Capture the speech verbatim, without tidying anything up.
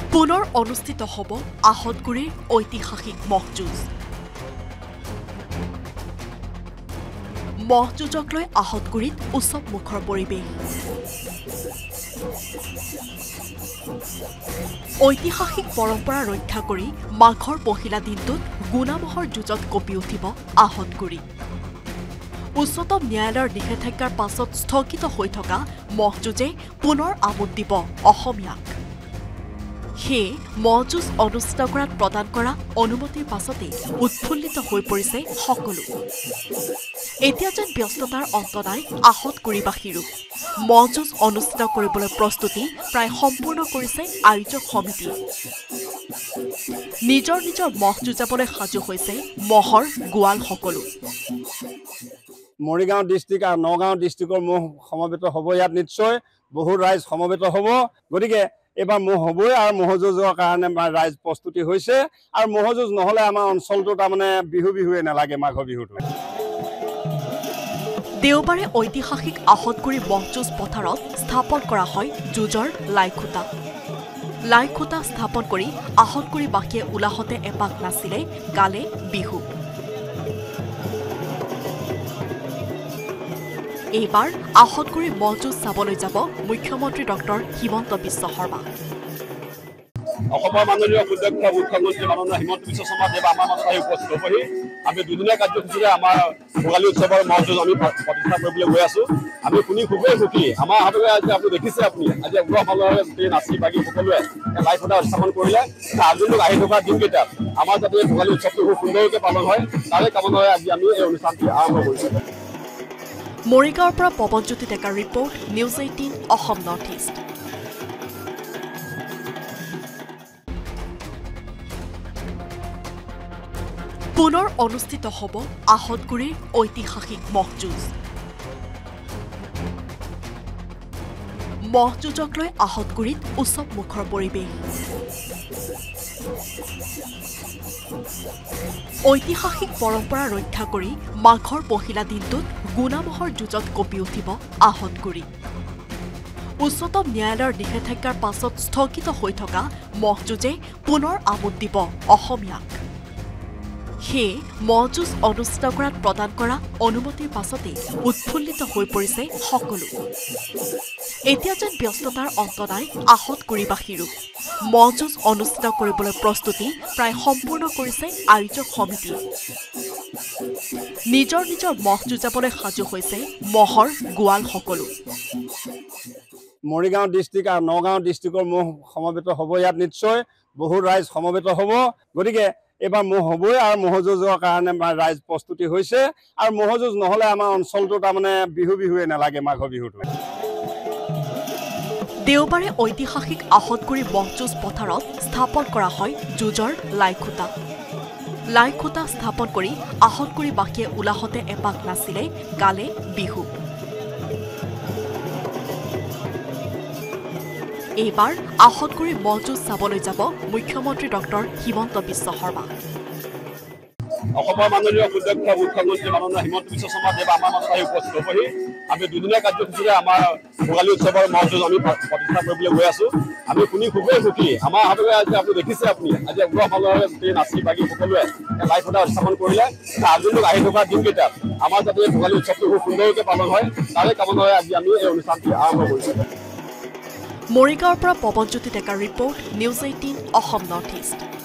পুনৰ অনুষ্ঠিত হ'ব আহতগুৰিৰ ঐতিহাসিক ম'হযুঁজ। ম'হযুঁজক লৈ আহতগুৰিত উৎসৱ মুখৰ পৰিৱেশ। ঐতিহাসিক পৰম্পৰা ৰক্ষা কৰি মাঘৰ পহিলা দিনটোত গুণামহৰ যুঁজত কঁপি উঠিব আহতগুৰি। উচ্চতম ন্যায়ালয়ৰ নিষেধাজ্ঞাৰ পাছত স্থগিত হৈ থকা ম'হযুঁজে পুনৰ আমোদ দিব অসমীয়াক। সেয়ে ম'হযুঁজ অনুষ্ঠিত কৰাত প্ৰদান কৰা অনুমতিৰ পাছতে উৎফুল্লিত হৈ পৰিছে সকলো। এতিয়া যেন ব্যস্ততাৰ অন্ত নাই আহতগুৰিবাসীৰো। ম'হযুঁজ অনুষ্ঠিত কৰিবলৈ প্ৰস্তুতি প্ৰায় সম্পূৰ্ণ কৰিছে আয়োজক সমিতিয়ে। নিজৰ নিজৰ ম'হ যুঁজাবলৈ সাজু হৈছে ম'হৰ গোৱাল সকলো। মৰিগাঁও ডিষ্ট্ৰিক্ট আৰু নগাঁও ডিষ্ট্ৰিক্টৰ ম'হ সমবেত হ'ব। ইয়াত নিশ্চয় বহু ৰাইজ সমবেত হ'ব। গতিকে এইবাৰ ম'হ হ'বই আৰু ম'হযুঁজৰ কাৰণে ৰাইজ প্ৰস্তুতি হৈছে। আৰু ম'হযুঁজ নহ'লে আমাৰ অঞ্চলটো তাৰমানে বিহু বিহুৱে নালাগে মাঘৰ বিহুটো। দেওবাৰে ঐতিহাসিক আহতগুৰি ম'হযুঁজ পথাৰত স্থাপন কৰা হয় যুঁজৰ লাইখুটা। লাইখুটা স্থাপন কৰি আহতগুৰিবাসীয়ে উলাহতে এপাক নাচিলে, গালে বিহু। এইবাৰ আহতগুৰি ম'হযুঁজ চাবলৈ যাব মুখ্যমন্ত্ৰী ডক্টৰ হিমন্ত বিশ্ব শৰ্মা। অসমৰ মাননীয় সুদক্ষ মুখ্যমন্ত্ৰী মাননীয় হিমন্ত বিশ্ব শৰ্মা দেৱ আমাৰ মাজত আহি উপস্থিত হ'বহি। আমি দুদিনীয়া কাৰ্যসূচীৰে আমাৰ ভোগালী উৎসৱৰ ম'হযুঁজ আমি প্ৰতিষ্ঠা কৰিবলৈ গৈ আছো। আমি শুনি খুবেই সুখী। আমাৰ হাততে আজি আপুনি দেখিছে, আপুনি আজি উগ্ৰফালৰে গোটেই নাচি বাগি সকলোৱে লাইভ ফটা স্থাপন কৰিলে। আজিলৈ আহি থকা দিনকেইটাত আমাৰ যাতে ভোগালী উৎসৱটো খুব সুন্দৰকৈ পালন হয়, তাৰে কামনাৰে আজি আমি এই অনুষ্ঠানটি আৰম্ভ কৰিছোঁ। মৰিগাঁৱৰ পৰা পৱনজ্যোতি ডেকাৰ report, news eighteen Assam north east. পুনৰ অনুষ্ঠিত হ'ব আহতগুৰিৰ ঐতিহাসিক ম'হযুঁজ। ম'হযুঁজক লৈ আহতগুৰিত উৎসৱ মুখৰ পৰিৱেশ। ঐতিহাসিক পৰম্পৰা ৰক্ষা কৰি মাঘৰ পহিলা দিনটোত গুণামহৰ যুঁজত কঁপি উঠিব আহতগুৰি। উচ্চতম ন্যায়ালয়ৰ নিষেধাজ্ঞাৰ পাছত স্থগিত হৈ থকা ম'হযুঁজে পুনৰ আমোদ দিব অসমীয়াক। সেয়ে ম'হযুঁজ অনুষ্ঠিত কৰাত প্ৰদান কৰা অনুমতিৰ পাছতে উৎফুল্লিত হৈ পৰিছে সকলো। এতিয়া যেন ব্যস্ততাৰ অন্ত নাই আহতগুৰিবাসীৰো। ম'হযুঁজ অনুষ্ঠিত কৰিবলৈ প্ৰস্তুতি প্ৰায় সম্পূৰ্ণ কৰিছে আয়োজক সমিতিয়ে। নিজৰ নিজৰ ম'হ যুঁজাবলৈ সাজু হৈছে ম'হৰ গোৱাল সকলো। মৰিগাঁও ডিষ্ট্ৰিক্ট আৰু নগাঁও ডিষ্ট্ৰিক্টৰ ম'হ সমবেত হ'ব। ইয়াত নিশ্চয় বহু ৰাইজ সমবেত হ'ব। গতিকে এইবাৰ ম'হ হ'বই আৰু ম'হযুঁজৰ কাৰণে ৰাইজ প্ৰস্তুতি হৈছে। আৰু ম'হযুঁজ নহ'লে আমাৰ অঞ্চলটো তাৰমানে বিহু বিহুৱে নালাগে মাঘৰ বিহুটো। দেওবাৰে ঐতিহাসিক আহতগুৰি ম'হযুঁজ পথাৰত স্থাপন কৰা হয় যুঁজৰ লাইখুটা। লাইখুটা স্থাপন কৰি আহতগুৰিবাসীয়ে উলাহতে এপাক নাচিলে, গালে বিহু। এইবাৰ আহতগুৰি ম'হযুঁজ চাবলৈ যাব মুখ্যমন্ত্ৰী ডক্টৰ হিমন্ত বিশ্ব শৰ্মা। অসমৰ মাননীয় সুদক্ষ মুখ্যমন্ত্ৰী মাননীয় হিমন্ত বিশ্ব শৰ্মা দেৱ আমাৰ মাজত আহি উপস্থিত হ'বহি। আমি দুদিনীয়া কাৰ্যসূচীৰে আমাৰ ভোগালী উৎসৱৰ ম'হযুঁজ আমি প্ৰতিষ্ঠা কৰিবলৈ গৈ আছো। আমি শুনি খুবেই সুখী। আমাৰ হাততে আজি আপুনি দেখিছে, আপুনি আজি উগ্ৰফালৰে গোটেই নাচি বাগি সকলোৱে লাইভ ফটা স্থাপন কৰিলে। আজিলৈ আহি থকা দিনকেইটাত আমাৰ যাতে ভোগালী উৎসৱটো খুব সুন্দৰকৈ পালন হয়, তাৰে কামনাৰে আজি আমি এই অনুষ্ঠানটি আৰম্ভ কৰিছোঁ। মৰিগাঁৱৰ পৰা পৱনজ্যোতি ডেকাৰ report, news eighteen Assam north east.